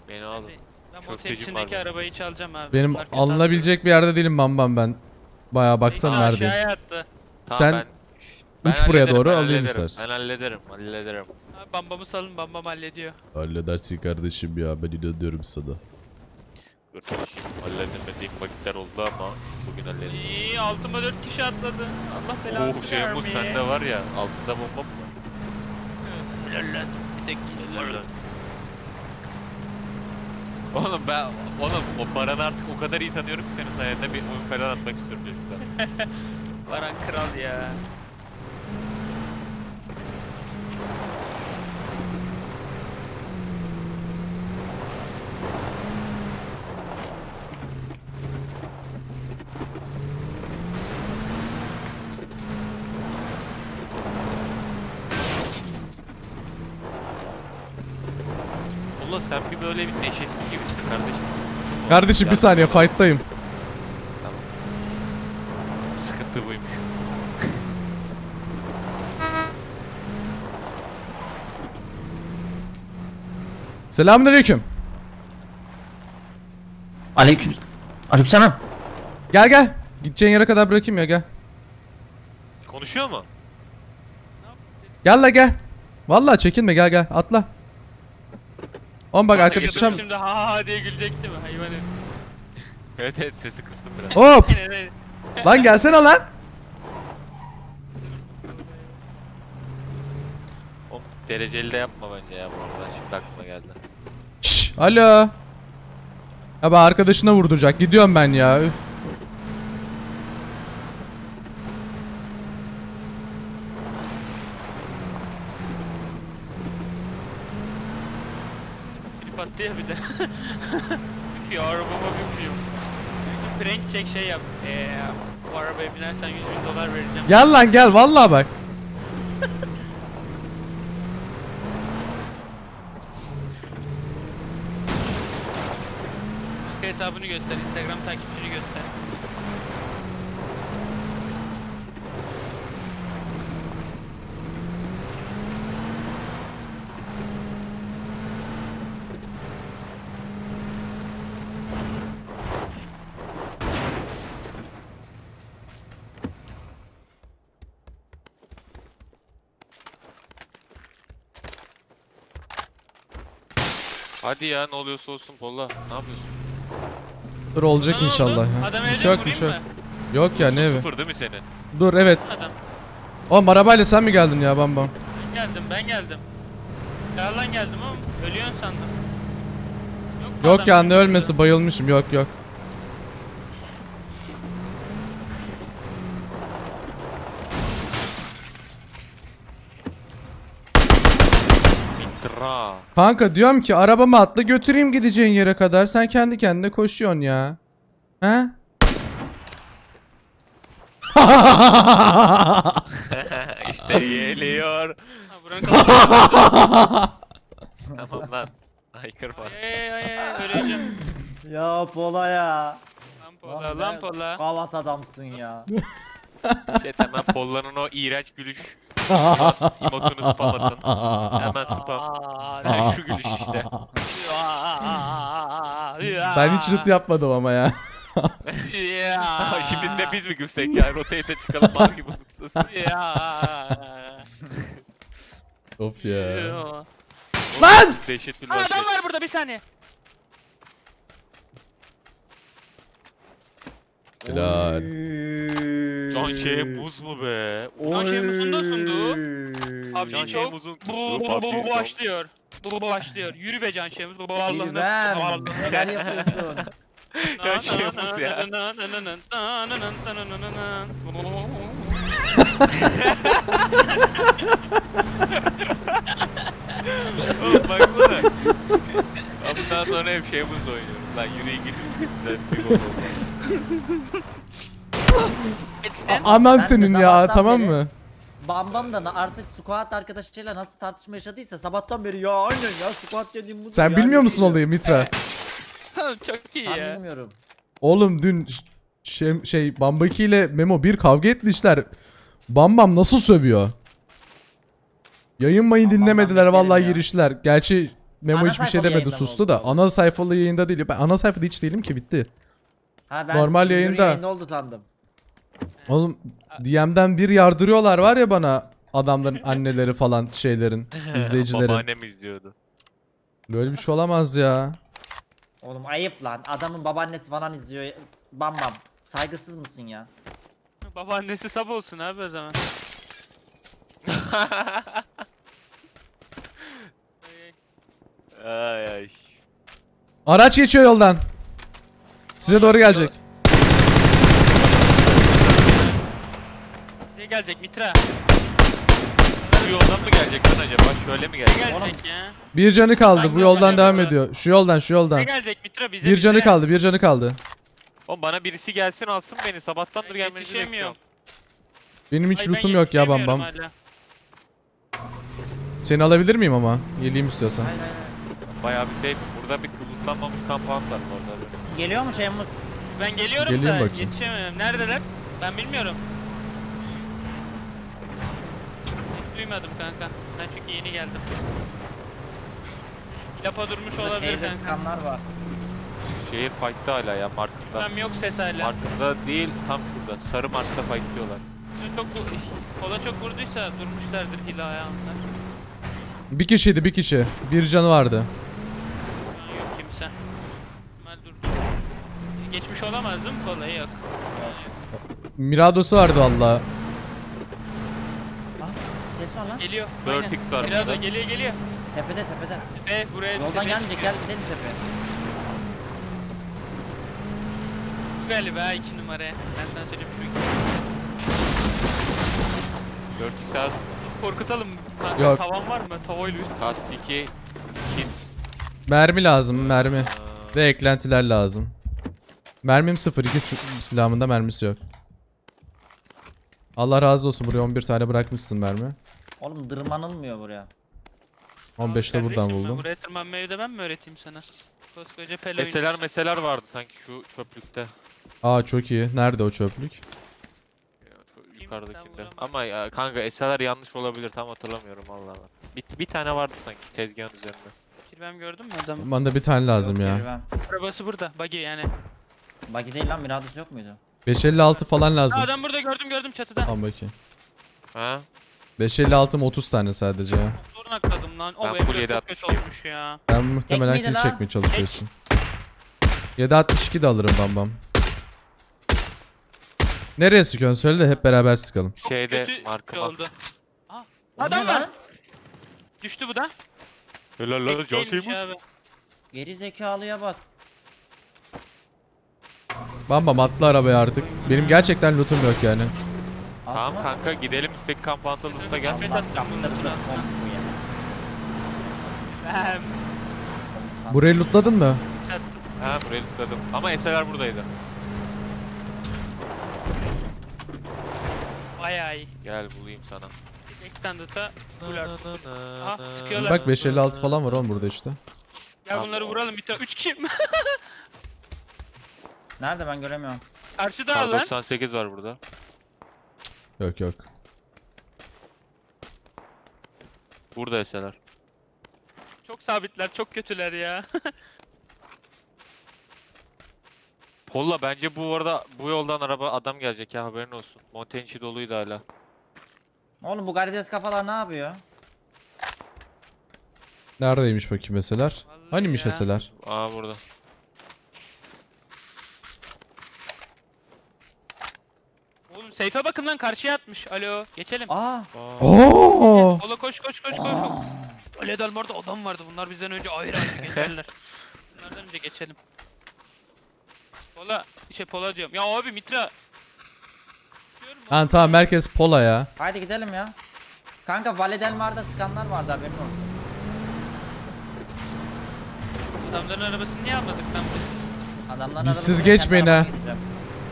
Beni alın. Ben motel Köftecim var içindeki benim. arabayı çalacağım abi. Benim Bunlar kötü alınabilecek bir yerde değilim Bambam ben. Bayağı baksana anlıyor. neredeyim. Aşağıya attı. Tamam Sen ben uç buraya hallederim, doğru ben alayım hallederim. istersen. Ben hallederim. Abi bambamı salın, bambam hallediyor. Halledersin kardeşim ya, ben inanıyorum sana. Kardeşim halledemediğim vakitler oldu ama bugün hallederim. İyi, altıma 4 kişi atladı. Allah belanı Oh Şeymus sende var ya, altında bomba mı var? Helal. Bir tek Helal. Oğlum o Baran'ı artık o kadar iyi tanıyorum ki senin sayende bir oyun falan atmak istiyorum çocuklar. Baran kral ya. Ulan sen bir böyle bir neşesiz gibisin kardeşim. Kardeşim bir saniye, fight'tayım. Tamam. Sıkıntı buymuş. Selamünaleyküm. Aleykümselam. Gel gel. Gideceğin yere kadar bırakayım ya, gel. Konuşuyor mu? Gel la gel. Vallahi çekinme, gel gel atla. Oğlum bak arkadaşım. Şimdi ha diye gülecekti mi hayvan herif. Evet sesi kıstım biraz. Hop. Aynen aynen. Lan gelsene lan. O dereceli de yapma bence ya bu arada. Şimdi aklıma geldi. Şşş, alo. Ya bak arkadaşına vurduracak. Gidiyorum ben ya. Üf. Klip attı ya bir de. Ya arabama binmiyorum. Prank çek şey yap. Bu arabaya binersen 100.000 dolar vereceğim. Gel lan gel, vallahi bak. Hesabını göster, Instagram takipçini göster. Hadi ya ne oluyorsa olsun Polla. Ne yapıyorsun? Dur olacak Ne oldu? inşallah ya. Adam Bir evde şey yok, bir vurayım şey yok. mı? Yok ya, ne evi? Sıfır değil mi senin? Dur, evet. Adam. Oğlum arabayla sen mi geldin ya Bambam? Ben geldim. Yalan geldim ama ölüyorsun sandım. Yok, Yok adam ya, ne öldü. ölmesi, bayılmışım, yok yok. Mitra. Kanka diyorum ki arabama atla götüreyim gideceğin yere kadar. Sen kendi kendine koşuyorsun ya. He? İşte geliyor. Ha, buranın kapısı. Tamam lan. Haykırma. Öleceğim. Ya Pola ya. Lan pola. Kavat adamsın ya. Şey hemen Polla'nın o iğrenç gülüş. Emotunu spam atın. Hemen spam. Ha, şu gülüş işte. Ben hiç loot yapmadım ama ya. Şimdi de biz mi gülsek ya? Rotate'e çıkalım mal gibi mutsuz. Of ya. Lan! Dehşet bir Adam var burada, bir saniye. Helal. Can şey buz mu be? Can şey musunda sundu. Abi Can çok. Şeymuz'un Bu başlıyor. Bu başlıyor. Yürü be Can Şeymuz. Bu Allah'ını. İrem. Neler yapıyorsun? Can Şeymuz ya. Oğlum baksana. Bundan sonra hep Şeymuz oynuyorum. Lan yürüyün gidin sizden. Bir gol olmaz. Anan Ben de senin ya, sabahtan tamam beri- mı? Bambam da artık squat arkadaşıyla nasıl tartışma yaşadıysa sabahtan beri ya aynen ya squat dediğim budur Sen ya, bilmiyor musun diyor. olayı Mitra? Çok iyi Ben ya. bilmiyorum. Oğlum dün Bambaki ile Memo bir kavga etmişler. Bambam nasıl sövüyor? Yayın mayın Bambam dinlemediler beklerim vallahi, ya. girişler. Gerçi Memo Ana hiçbir şey sayfalı demedi, yayında mı sustu oldu da. abi? Ana sayfalı yayında değil. Ben ana sayfada hiç değilim ki, bitti. Ha, ben Normal Dünür'ün yayında. yayında oldu sandım. Oğlum DM'den bir yardırıyorlar var ya bana, adamların anneleri falan, şeylerin, izleyicilerin. Babaannem izliyordu. Böyle bir şey olamaz ya. Oğlum ayıp lan. Adamın babaannesi falan izliyor. Bam bam. Saygısız mısın ya? Babaannesi sab olsun abi o zaman. Ay ay. Araç geçiyor yoldan. Size doğru gelecek. Ne gelecek Mitra? Şu yoldan mı gelecek lan acaba? Şöyle mi Ne gelecek? gelecek ya? Bir canı kaldı. Bu Hangi yoldan yoldan devam acaba? ediyor. Şu yoldan, şu Ne yoldan. gelecek Mitra bize? Bir canı kaldı, bir canı kaldı. Oğlum bana birisi gelsin alsın beni. Sabahtandır Ben gelmenizi yetişemiyorum. bekliyorum. Benim hiç Ay, ben lootum yok ya bam bam. yetişemiyorum hala. Seni alabilir miyim ama? Geleyim istiyorsan. Hayır hayır. hayır. Bayağı bir şey. Burada bir kulutlanmamış kampanya var orada. Geliyor mu Şemuz? Ben geliyorum Geleyim da bakayım. yetişemiyorum. Neredeler? Ben bilmiyorum. Hiç duymadım kanka. Ben çünkü yeni geldim. Lapa durmuş Burada olabilir şehirde kanka. sıkanlar var. Şehir fight'ta hala ya markında. Tam yok ses hala. Markında değil tam şurada. Sarı markta fight diyorlar. Çok kola çok vurduysa durmuşlardır hilaya onlar. Bir kişiydi, bir kişi. Bir canı vardı. Şu an yok kimse. İhtimal durdu. Geçmiş olamaz değil mi kolayı? Yok. Miradosu vardı valla. Ah, ses var lan. Geliyor. 4x var Biraz da burada. geliyor. Tepede tepede. Tepe buraya. Yoldan tepeye gelmeyecek, çıkıyor. gel gidelim tepeye. Bu galiba 2 numaraya. Ben sana söyleyeyim şu 4x al. korkutalım mı? Kanka Yok. tavan var mı? Tavayla üst. Kastiki. Kit. Mermi lazım, mermi. Ve eklentiler lazım. Mermim 0, 2 silahımında mermisi yok. Allah razı olsun, buraya 11 tane bırakmışsın mermi. Oğlum dırmanılmıyor buraya. 15 de buradan Kardeşim, buldum. Buraya tırmanmayı da ben mi öğreteyim sana? Koskoca pelo Meseler vardı sanki şu çöplükte. Aa çok iyi. Nerede o çöplük? Ya, şu Sen yukarıdakinde. vuramazsın. Ama ya, kanka eserler yanlış olabilir tam hatırlamıyorum vallahi. Bir tane vardı sanki tezgahın üzerinde. Kirvem gördün mü adamı? Bana da bir tane lazım Yok, ya. yürü ben. Arabası burada. Buggy yani. Buggy değil lan, Mirados yok muydu? 556 falan Aa, lazım. adam burada gördüm çatıda. Tamam bakayım. Ha? 556'm 30 tane sadece ya. Sorun akladım lan. Ben O full evde 7.62 çok kötü olmuş ya. Ben muhtemelen miydi kill lan? çekmeye çalışıyorsun. 762 de alırım bam bam. Nereye sıkıyorsun söyle de hep beraber sıkalım. Şeyde Kötü marka oldu. Aa, O ne adam var. lan? Düştü bu da. Helal lan can Bekleymiş şey bu. abi. Geri zekalıya bak. Bam bam atla arabaya artık. Benim gerçekten lootum yok yani. Tamam Altıma- kanka gidelim üstteki kampanta loot'a gel. Ahmet Allah atacağım bunu kaptırdı buna. kompu ya. Ehem. Burayı lootladın mı? Sattım. Ha burayı lootladım. Ama eserler buradaydı. Bayağı iyi. Gel bulayım sana. Extended'a full art. Aha, sıkıyorlar. Bak 556 falan var oğlum burada işte. Gel bunları vuralım bir tane. 3 kim? Nerede, ben göremiyorum. Karşıda Kar lan. 98 var burada. Yok yok. Burada eserler. Çok sabitler, çok kötüler ya. Polla bence bu arada bu yoldan adam gelecek ya haberin olsun. Montaigne içi doluydu hala. Oğlum bu garides kafalar ne yapıyor? Neredeymiş bakayım eseler? Vallahi Hanimiş ya. eseler? Aa burada. Oğlum seyfe bakın lan karşıya atmış. Alo, geçelim. Aa. Aa. Oo! Ola koş. Öyle dalmarda adam vardı. Bunlar bizden önce ayrı geçerler. Bunlardan önce geçelim. Pola diyorum. Ya abi Mitra. Diyorum Ha tamam, merkez Pola ya. Haydi gidelim ya. Kanka Valedelmar'da sıkanlar vardı, haberin olsun. adamların arabasını niye almadık lan biz? Adamların Biz siz arabasına geçmeyin kendi ha. arabama gideceğim.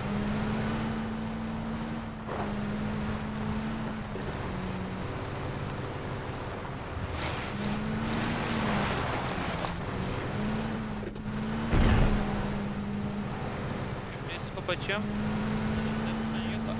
Skop açıyorum. Yok.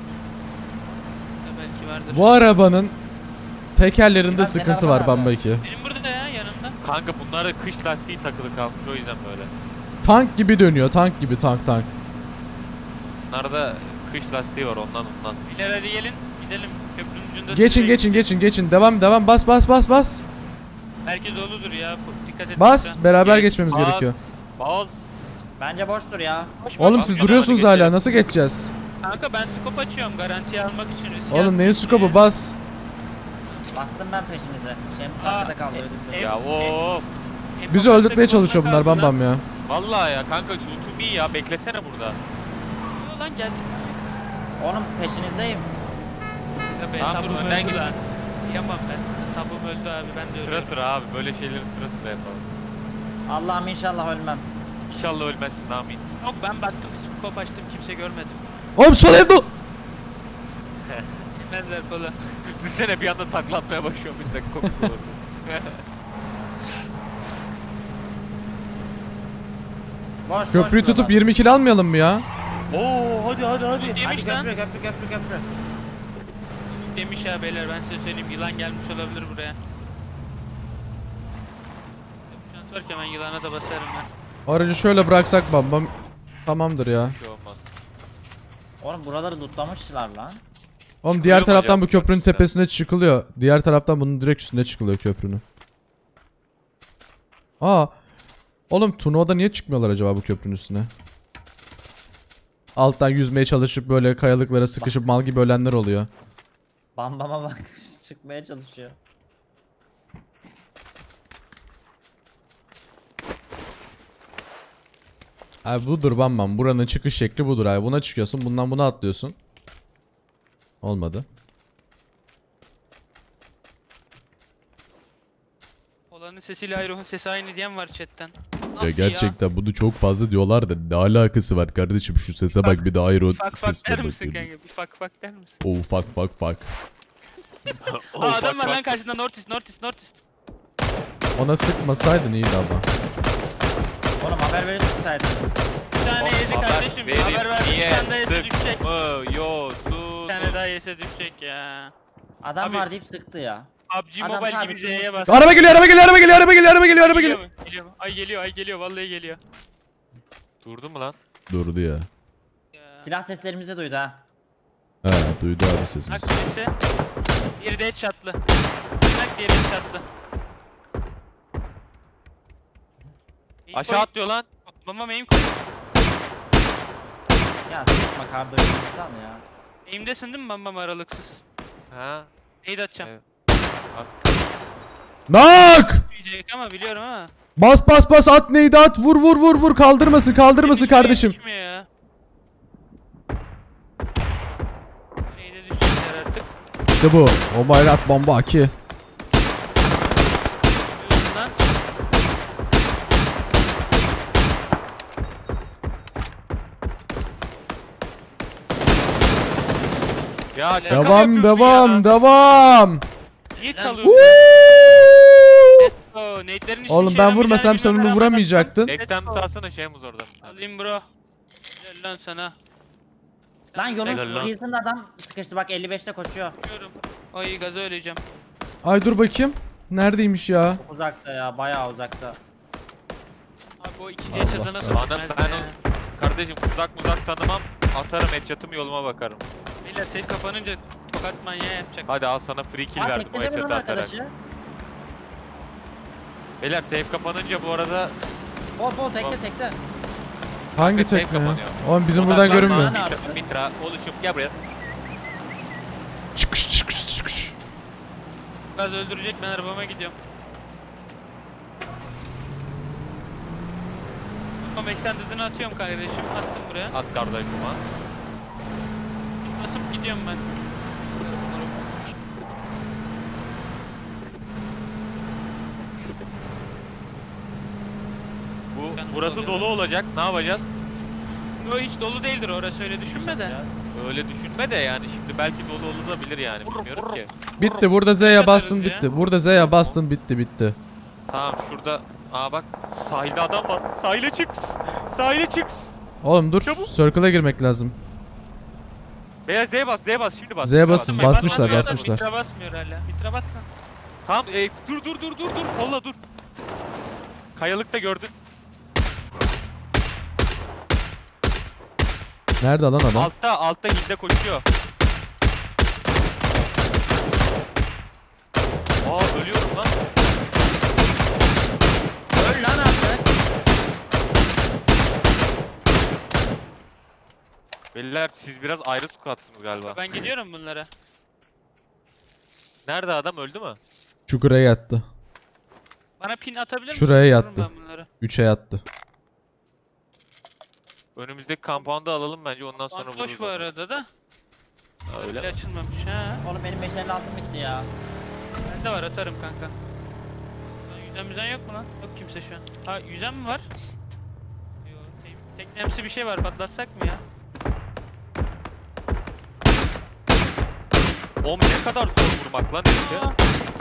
Belki vardır. Bu arabanın tekerlerinde Lan senin sıkıntı araba var nerede? Bambaki. Benim burada ya yanımda. Kanka bunlarda kış lastiği takılı kalmış o yüzden böyle. Tank gibi dönüyor. Tank gibi tank. Bunlarda kış lastiği var ondan. Beyler hadi gelin. Gidelim. Köprünün ucunda. Geçin. Devam. Bas. Herkes doludur ya. Dikkat et. Bas. lütfen. Beraber Geç, geçmemiz gerekiyor. Baz. Bence boştur ya. Oğlum siz Abi, duruyorsunuz hadi hala. geçelim. Nasıl geçeceğiz? Kanka ben scope açıyorum garantiye almak için. risk Oğlum neyin yapmayayım scope'u? diye. Bas. Bastım ben peşinize. Şems Aa, arkada kaldı öyle söyleyeyim. Ya of. Bizi Hem öldürtmeye kafasına çalışıyor bunlar kaldı lan. bam ya. Vallahi ya kanka lootum iyi ya beklesene burada. Yok lan gelecek. Oğlum peşinizdeyim. Tabii Tamam, hesabım dur, önden öldü git. lan. Yapamam ben. Hesabım öldü abi ben de Sıra ölüyorum. sıra abi böyle şeyleri sıra sıra yapalım. Allah'ım inşallah ölmem. İnşallah ölmezsin amin. Yok ben baktım scope açtım kimse görmedi. Oğlum sol evde. Bilmezler kola. Düşsene bir anda taklatmaya başlıyorum bir dakika komik olur. Boş Köprüyü boş tutup buralar. 20 kill almayalım mı ya? Oo hadi. Hadi Demiş lan. köprü. Demiş ya beyler ben size söyleyeyim yılan gelmiş olabilir buraya. Şans var ki ben yılana da basarım ben. Aracı şöyle bıraksak bam tamamdır ya. Bir şey olmaz. Oğlum buraları lootlamışlar lan. Oğlum Çıkılıyor diğer mu taraftan acaba bu köprünün üstüne? tepesine çıkılıyor. Diğer taraftan bunun direkt üstüne çıkılıyor köprünün. Aa. Oğlum turnuvada niye çıkmıyorlar acaba bu köprünün üstüne? Alttan yüzmeye çalışıp böyle kayalıklara sıkışıp mal gibi ölenler oluyor. Bambama bak çıkmaya çalışıyor. Abi budur bam. Buranın çıkış şekli budur abi. Buna çıkıyorsun. Bundan buna atlıyorsun. Olmadı. Olanın sesiyle Ayruh'un sesi aynı diyen var chatten. Ya gerçekten bunu çok fazla diyorlar da ne alakası var kardeşim şu sese bak bir de ayrı Fak sesine der misin bakıyorum. kanka? Bir fak der misin? Oh fuck. Aa adam var lan karşında northeast. Ona sıkmasaydın iyiydi ama. Oğlum haber verir sıksaydınız. Bir tane yedi kardeşim. Haber verdim bir tane daha yese düşecek. Bir tane daha yese düşecek ya. Adam Abi- var deyip sıktı ya. PUBG Adam Mobile tabii gibi ki- Z'ye bas. Araba geliyor. Geliyor mu? Geliyor mu? Ay geliyor vallahi geliyor. Durdu mu lan? Durdu ya. Ya. Silah seslerimizi duydu ha. He duydu abi sesimizi. Bak birisi. Diğeri de headshot'lı. Bak diğeri headshot'lı. Aşağı atlıyor lan. Bamba aim koy. Ya sıkma kardeşim insan ya. Aim'desin değil mi bambam aralıksız? Ha. Nade atacağım. Evet. Nak! Diyecek ama biliyorum ha. Bas at neydi at vur kaldırmasın kardeşim. Düşmüyor ya. Nade'e düşecekler artık. İşte bu. Oh my god bomba aki. Diyorsun lan. Ya şaka mı yapıyorsun Devam. Niye Lan- çalıyorsun? Oh, nade'lerin hiçbir Oğlum işe ben yaramayacağını vurmasam sen bilmem onu rağmen vuramayacaktın. Extended alsana şeyimiz orada. Alayım bro. Gel lan sana. Lan yolun Helal lan. kıyısında adam sıkıştı bak 55'te koşuyor. Diyorum. Ay gaza öleceğim. Ay dur bakayım. Neredeymiş ya? Uzakta ya bayağı uzakta. Abi o ikinci Allah yaşadığına Allah. sokmaz Ben ya. Kardeşim uzak tanımam. Atarım headshot'ımı yoluma bakarım. Beyler safe kapanınca tokat manyağı yapacak. Hadi al sana free kill Ha verdim o teknede mi lan headshot'ı atarak. arkadaşı? Beyler safe kapanınca bu arada Bol tekte. Hangi safe tekne ya? kapanıyor. Oğlum bizim buradan Odaklanma, görünmüyor. Mitra, oluşum gel buraya. Çıkış. Gaz öldürecek ben arabama gidiyorum. Tamam extended'ını atıyorum kardeşim. Attım buraya. At kardeşim ha. Basıp gidiyorum ben. Burası dolu olacak. Ne yapacağız? O hiç dolu değildir orası öyle düşünme de. Öyle düşünme de yani şimdi belki dolu olabilir yani bilmiyorum ki. Bitti burada Z'ye bastın bitti. Burada Z'ye bastın bitti. Tamam şurada. Aa bak sahilde adam var. Sahile çık. Sahile çık. Oğlum dur. Çabuk. Circle'a girmek lazım. Beyaz Z'ye bas şimdi bas. Z'ye Şimdi basın, bas. basmışlar, Basmıyor da basmışlar. Mitra basmıyor hala. Mitra bas lan. Tamam dur. Kolla dur. Kayalıkta gördün. Nerede lan adam? Altta hilde koşuyor. Aa ölüyorum lan. Öl lan artık. Beyler siz biraz ayrı squatsınız galiba. Ben gidiyorum bunlara. Nerede adam, öldü mü? Çukura yattı. Bana pin atabilir misin? Şuraya Vururum yattı. ben bunları. 3'e yattı. Önümüzdeki kampanda alalım bence, ondan sonra Bantoş vururuz. bu onu. arada da. Öyle Öyle mi? açılmamış ha. Oğlum benim 556 bitti ya. Bende var, atarım kanka. Yüzen müzen yok mu lan? Yok kimse şu an. Ha yüzen mi var? Yok. Teknemsi bir şey var, patlatsak mı ya? Oğlum ne kadar zor vurmak lan herifi. Aa!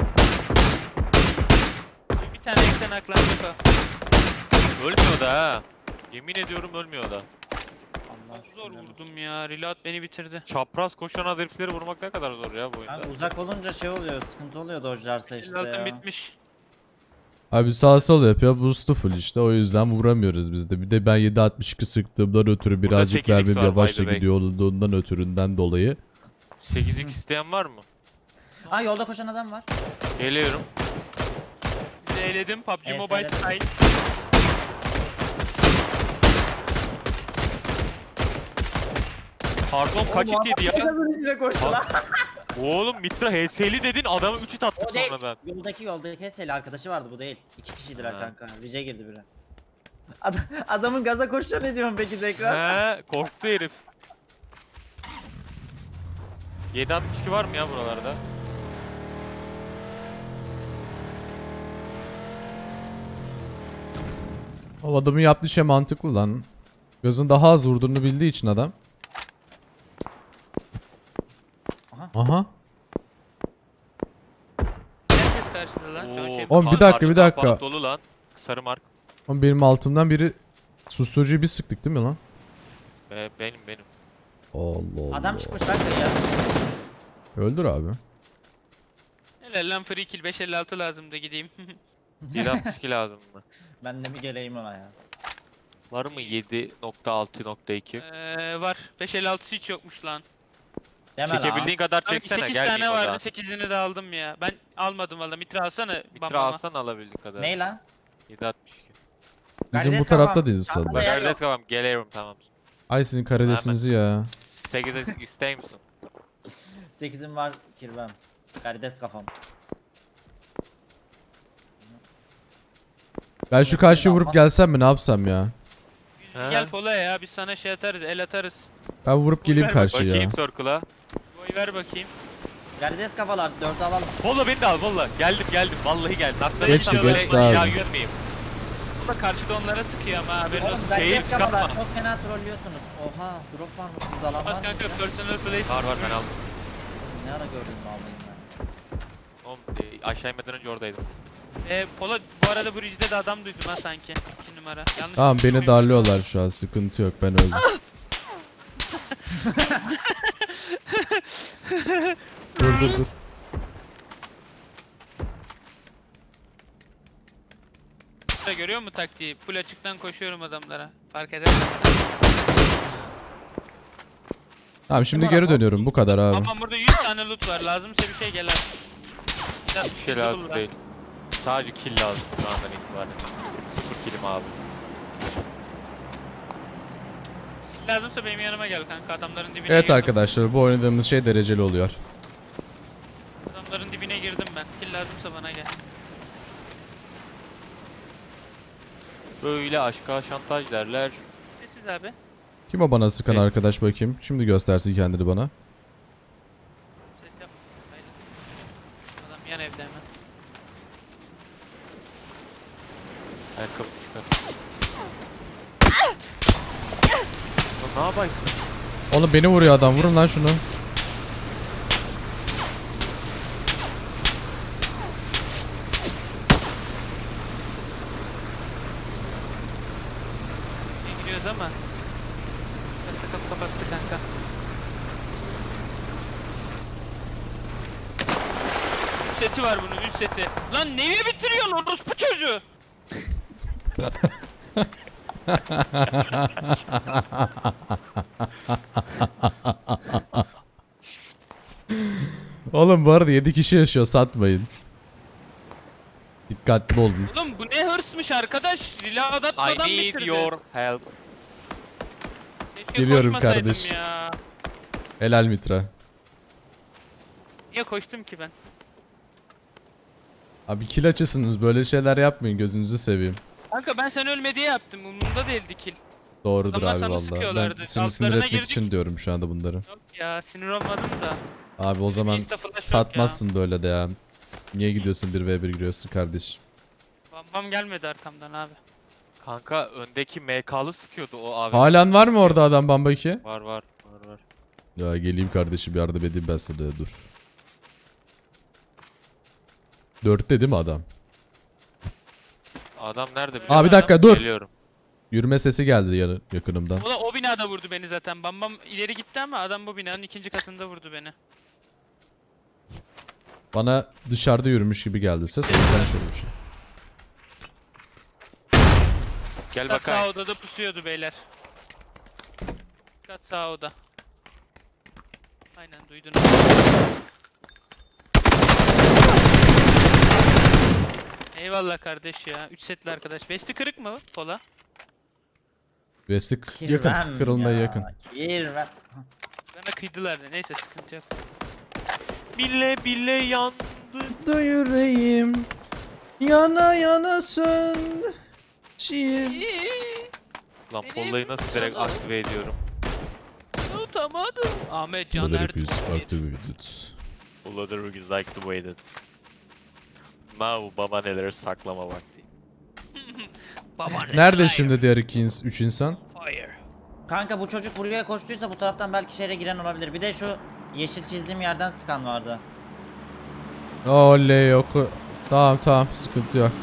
Bir tane eksen aklanacak o. Ölmüyor da ha. Yemin ediyorum ölmüyor da. Allah Çok zor şükürler olsun. vurdum ya. Reload beni bitirdi. Çapraz koşan herifleri vurmak ne kadar zor ya bu oyunda. Kanka uzak olunca şey oluyor, sıkıntı oluyor dodge'larsa işte Reload'um ya. bitmiş. Abi sağ sol yapıyor. Boost'u full işte. O yüzden vuramıyoruz biz de. Bir de ben 7.62 sıktığımdan ötürü birazcık 8x mermim var, yavaşça by the way. gidiyor olduğundan ötüründen dolayı. 8x isteyen var mı? Ha yolda koşan adam var. Geliyorum. Zeyledim PUBG Mobile seyledim. Style. Pardon kaç Oğlum, itiydi ya? adamın içine koştu lan. Oğlum Mitra HS'li dedin, adamı 3 it attık O değil. sonradan. Yoldaki Heseli arkadaşı vardı, bu değil. 2 kişiydiler Ha. kanka. Rice girdi biri. Adamın gaza koşuyor, ne diyorsun peki tekrar? He korktu herif. 7.62 var mı ya buralarda? O adamın yaptığı şey mantıklı lan. Gözün daha az vurduğunu bildiği için adam. Aha. Herkes karşıda lan. Şu an şey... Oğlum, bir dakika, bir dakika. Kampant dolu lan. Sarı mark. Oğlum benim altımdan biri susturucuyu bir sıktık değil mi lan? Benim. Allah Allah. Adam çıkmış lan ya. Öldür abi. Helal lan free kill 556 lazım da gideyim. 7.62 lazım mı? Ben de mi geleyim ona ya? Var mı 7.6.2? Var. 556'sı hiç yokmuş lan. Deme Çekebildiğin kadar Kanka çeksene, 8 gel tane vardı, Mimo'da. 8'ini de aldım ya. Ben almadım valla. Mitra alsana. Mitra alsan alabildiğin kadar. Ney lan? 7.62. Bizim bu Karides tarafta kafam. değiliz Kanka sanırım. Bak yer kardeş yok. kafam, geliyorum tamam. Ay sizin karidesinizi ya. 8'e istey misin? 8'im var kirvem. Karides kafam. Ben şu karşıya vurup gelsem mi, ne yapsam ya? He. Gel Pola ya, biz sana şey atarız, el atarız. Ben vurup geleyim Ver karşıya. Bakayım circle'a. Boy ver bakayım. Karides kafalar 4'ü alalım. Valla beni de al valla. Geldim. Vallahi geldim. Nakları Geçti, geçti abi. Ya yürümeyeyim. Bu da karşıda onlara sıkıyor ama haberin Oğlum olsun. Karides çıkartma. kafalar çok fena trollüyorsunuz. Oha drop varmış burada, alan Bas var mı? kanka, personal place. Var ben aldım. Ne ara gördün mü alayım ben? Oğlum aşağı inmeden önce oradaydım. Pola bu arada bu ridge'de de adam duydum ha sanki. 2 numara. Yanlış Tamam, beni bilmiyorum. darlıyorlar şu an, sıkıntı yok, ben öldüm. dur. Görüyor musun taktiği? Full açıktan koşuyorum adamlara. Fark eder. Tamam, şimdi geri dönüyorum, bu kadar abi. Ama burada 100 tane loot var. Lazımsa bir şey gel. Bir şey lazım değil. Sadece kill lazım şu andan itibaren. 0 killim abi. Lazımsa benim yanıma gel kanka, adamların dibine Evet girdim. arkadaşlar, bu oynadığımız şey dereceli oluyor. Adamların dibine girdim ben. Kill lazımsa bana gel. Böyle aşka şantaj derler. Sessiz abi. Kim o bana sıkan Şey. arkadaş bakayım? Şimdi göstersin kendini bana. Ses yapma. Haydi. Adam yan evde hemen. Ayakkabı çıkar. Lan ne yapaysın? Oğlum beni vuruyor adam, vurun lan şunu. İyi gidiyoruz ama. Kapattı kanka. Üst seti var bunun, üst seti. Lan neyi bitiriyorsun orospu çocuğu? Oğlum bu arada 7 kişi yaşıyor, satmayın. Dikkatli olun. Oğlum bu ne hırsmış arkadaş. Reload I atmadan need bitirdi. your help. Keşke Geliyorum koşmasaydım kardeş. Ya. Helal Mitra. Niye koştum ki ben? Abi kill açısınız, böyle şeyler yapmayın, gözünüzü seveyim. Kanka ben sen ölme diye yaptım. Umurumda değildi kill. Doğrudur Adamlar abi sana vallahi. sıkıyorlardı. Ben seni sinir Altlarına etmek girdik. için diyorum şu anda bunları. Yok ya sinir olmadım da. Abi o zaman Insta flash yok satmazsın böyle de ya. Niye gidiyorsun 1v1 giriyorsun kardeş? Bam bam gelmedi arkamdan abi. Kanka öndeki MK'lı sıkıyordu o abi. Halen var mı orada adam Bambaki? Var var var var. Ya geleyim kardeşim, yardım edeyim ben sana, dur. 4'te değil mi adam? Adam nerede? Aa bir dakika dur. Geliyorum. Yürüme sesi geldi yakınımdan. O da o binada vurdu beni zaten. Bam bam ileri gitti ama adam bu binanın ikinci katında vurdu beni. Bana dışarıda yürümüş gibi geldi ses, o yüzden şöyle bir şey. Gel Kat sağ bakayım. odada pusuyordu beyler. Kat sağ oda. Aynen duydun. Eyvallah kardeş ya. 3 setli arkadaş. Vesti kırık mı Pola? Vesti Kirvem yakın, kırılmaya ya, yakın. Kirvem. Bana kıydılar da neyse sıkıntı yok. Bile bile yandı. Da yüreğim yana yana sön. Şiir. Lan Benim Polla'yı nasıl direkt sana- aktive ediyorum? Unutamadım. Ahmet Can Bunları Ertuğrul. biz activated. Polla the Rook is activated. Now baba neler saklama vakti. Babaanne Nerede Slayer. şimdi diğer 3 insan? Fire. Kanka bu çocuk buraya koştuysa bu taraftan belki şehre giren olabilir. Bir de şu yeşil çizdiğim yerden sıkan vardı. Oley yok. Tamam tamam, sıkıntı yok.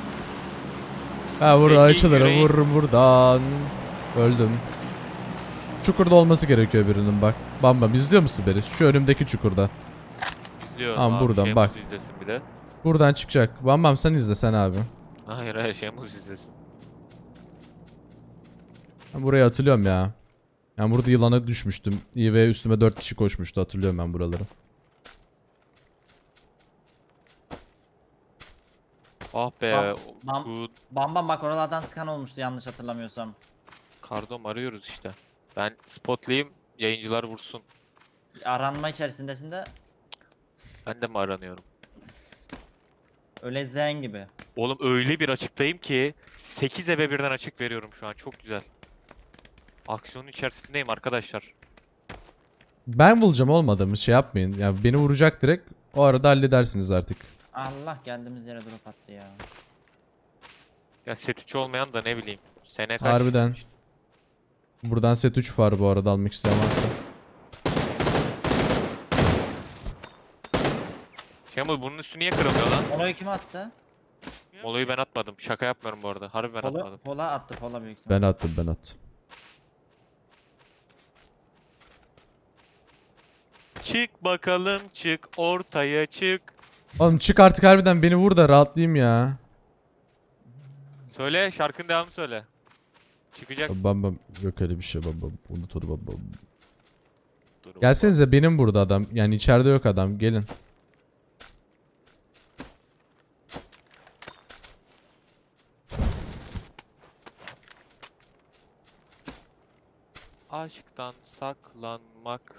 Ha burada Peki, açılırım, yüreği- vururum buradan. Öldüm. Çukurda olması gerekiyor birinin bak. Bam bam, izliyor musun beni? Şu önümdeki çukurda. İzliyorum Tamam, abi. buradan Şemus bak. izlesin bir de. Buradan çıkacak. Bam bam sen izle sen abi. Hayır hayır Şemus izlesin. Ben buraya hatırlıyorum ya. Ben burada yılana düşmüştüm. İyi ve üstüme 4 kişi koşmuştu, hatırlıyorum ben buraları. Ah be. Bam- Bu Bam bam bak oralardan sıkan olmuştu yanlış hatırlamıyorsam. Kardom arıyoruz işte. Ben spotlayayım, yayıncılar vursun. Aranma içerisindesin de Ben de mi aranıyorum? öyle zen gibi. Oğlum öyle bir açıktayım ki 8 eve birden açık veriyorum şu an. Çok güzel. Aksiyonun içerisindeyim arkadaşlar. Ben bulacağım, olmadı mı şey yapmayın. Ya beni vuracak direkt. O arada halledersiniz artık. Allah geldiğimiz yere drop attı ya. Ya set 3 olmayan da ne bileyim. Sene kaç? Harbiden. Buradan set 3 var bu arada, almak isteyen varsa. Şemul bunun üstü niye kırılmıyor lan? Polo'yu kim attı? Moloyu ben atmadım. Şaka yapmıyorum bu arada. Harbi ben atmadım. Pola attı, Pola büyük ihtimal. Ben attım, ben attım. Çık bakalım çık ortaya çık. Oğlum çık artık, harbiden beni vur da rahatlayayım ya. Söyle şarkının devamı söyle. Çıkacak. Bam bam, yok öyle bir şey, bam bam. Unut onu, bam bam. Dur, Gelsenize, benim burada adam. Yani içeride yok adam, gelin. Aşktan saklanmak.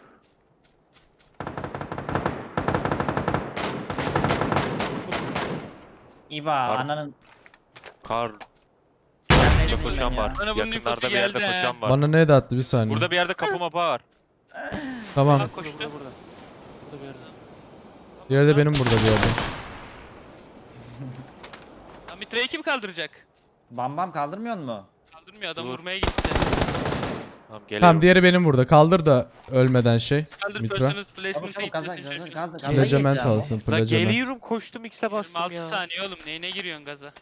İba Var. ananın Kar. Neredesin Burada koşan ben ya? var. Bana bunun Yakınlarda infosu bir yerde geldi. koşan var. Bana ne de attı, bir saniye. Burada bir yerde kapı mapa var. Tamam. Bak koştu. Burada bir yerde. Bir yerde benim burada bir yerde. Lan Mitra'yı kim kaldıracak? Bam bam kaldırmıyor mu? Kaldırmıyor adam Dur. vurmaya gitti. Tamam geliyorum. Tamam, diğeri benim burada. Kaldır da ölmeden şey. Kaldır Mitra. personal Çabuk placement'a çabuk gaza gitti. gaza gaza gaza. Plajament girdi ama. alsın, Lan plajament. geliyorum koştum X'e bastım 26 ya. saniye oğlum neyine giriyorsun gaza?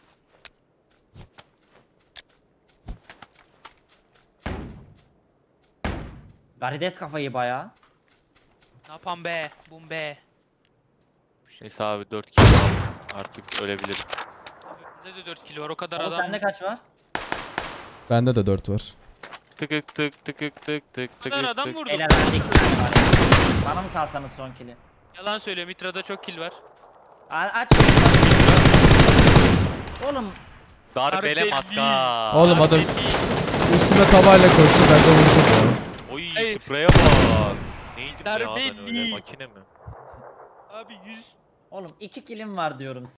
Garides kafayı baya. Ne yapan be? Bum be. Neyse abi 4 kilo aldım. Artık ölebilirim. Bende de 4 kilo var o kadar Oğlum adam. sende kaç var? Bende de 4 var. Tıkık tık tıkık tık tık kadar tıkık adam tık. vurdu. Beyler bende 2 tane var. Bana mı salsanız son kili? Yalan söylüyor, Mitra'da çok kill var. Aç. Oğlum Darbele Darbeli. matka. Oğlum adam- Darbeli. Üstüme tavayla koştu ben de vurdum ya. Oy Hayır. spreye bak. Neydi be ya ben Darbeli. öyle makine mi? Abi 100. oğlum 2 kilim var diyorum